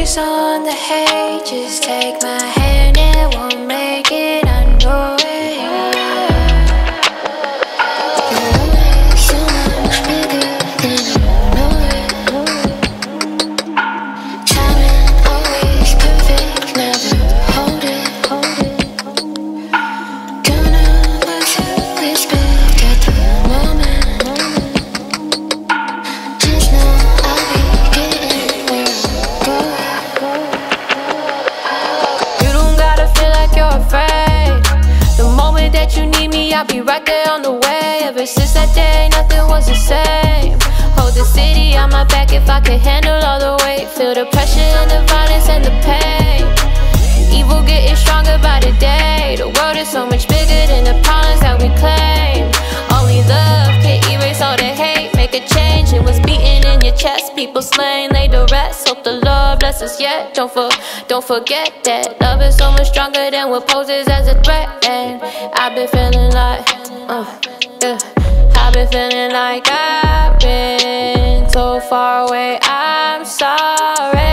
always on the hate. Just take my hand, it won't make it, I know it. I'll be right there on the way. Ever since that day, nothing was the same. Hold the city on my back if I could handle all the weight. Feel the pressure and the violence and the pain. Evil getting stronger by the day. The world is so much bigger than the problems that we claim. Only love can erase all the hate. Make a change, it was beating in your chest. People slain, laid to rest. Hope the Lord bless us yet. Don't forget that love is so much stronger than what poses as a threat. And I've been feeling like, yeah. I've been feeling like I've been so far away. I'm sorry.